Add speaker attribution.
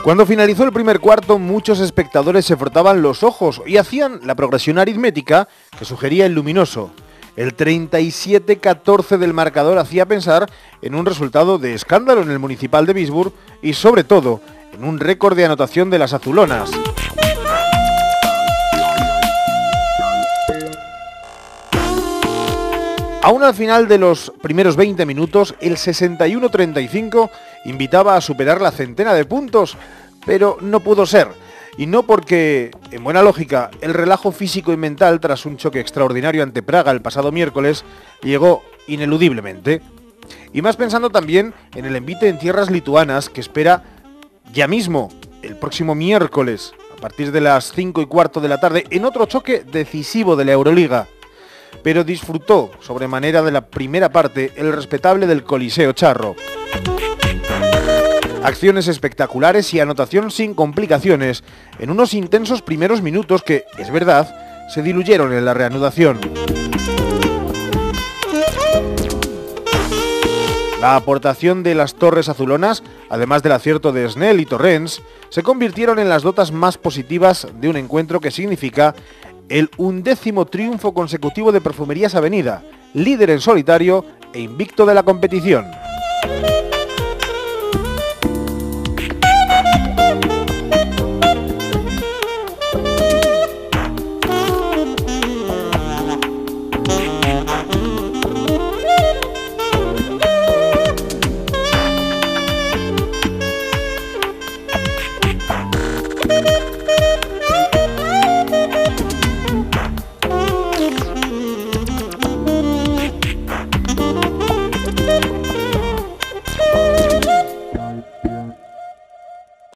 Speaker 1: Cuando finalizó el primer cuarto, muchos espectadores se frotaban los ojos y hacían la progresión aritmética que sugería el luminoso. El 37-14 del marcador hacía pensar en un resultado de escándalo en el Municipal de Visburg y, sobre todo, en un récord de anotación de las azulonas. Aún al final de los primeros 20 minutos, el 61-35 invitaba a superar la centena de puntos, pero no pudo ser. Y no porque, en buena lógica, el relajo físico y mental tras un choque extraordinario ante Praga el pasado miércoles llegó ineludiblemente. Y más pensando también en el envite en tierras lituanas que espera ya mismo, el próximo miércoles, a partir de las 5:15 de la tarde, en otro choque decisivo de la Euroliga. Pero disfrutó sobremanera de la primera parte el respetable del Coliseo Charro. Acciones espectaculares y anotación sin complicaciones en unos intensos primeros minutos que, es verdad, se diluyeron en la reanudación. La aportación de las torres azulonas, además del acierto de Snell y Torrens, se convirtieron en las notas más positivas de un encuentro que significa el 11º triunfo consecutivo de Perfumerías Avenida, líder en solitario e invicto de la competición.